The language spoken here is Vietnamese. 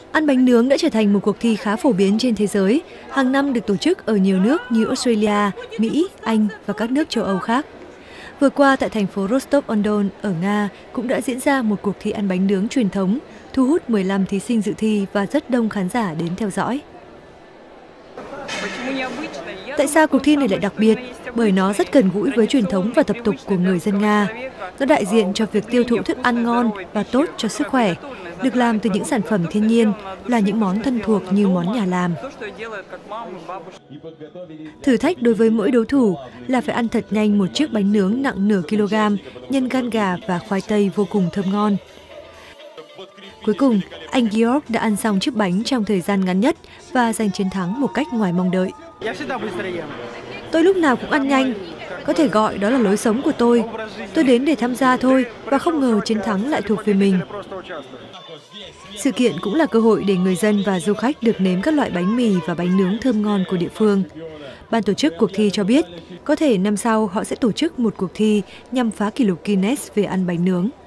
Ăn bánh nướng đã trở thành một cuộc thi khá phổ biến trên thế giới, hàng năm được tổ chức ở nhiều nước như Australia, Mỹ, Anh và các nước châu Âu khác. Vừa qua tại thành phố Rostov-on-Don ở Nga cũng đã diễn ra một cuộc thi ăn bánh nướng truyền thống, thu hút 15 thí sinh dự thi và rất đông khán giả đến theo dõi. Tại sao cuộc thi này lại đặc biệt? Bởi nó rất gần gũi với truyền thống và tập tục của người dân Nga. Nó đại diện cho việc tiêu thụ thức ăn ngon và tốt cho sức khỏe, được làm từ những sản phẩm thiên nhiên, là những món thân thuộc như món nhà làm. Thử thách đối với mỗi đối thủ là phải ăn thật nhanh một chiếc bánh nướng nặng nửa kg, nhân gan gà và khoai tây vô cùng thơm ngon. Cuối cùng, anh Georg đã ăn xong chiếc bánh trong thời gian ngắn nhất và giành chiến thắng một cách ngoài mong đợi. Tôi lúc nào cũng ăn nhanh, có thể gọi đó là lối sống của tôi. Tôi đến để tham gia thôi và không ngờ chiến thắng lại thuộc về mình. Sự kiện cũng là cơ hội để người dân và du khách được nếm các loại bánh mì và bánh nướng thơm ngon của địa phương. Ban tổ chức cuộc thi cho biết, có thể năm sau họ sẽ tổ chức một cuộc thi nhằm phá kỷ lục Guinness về ăn bánh nướng.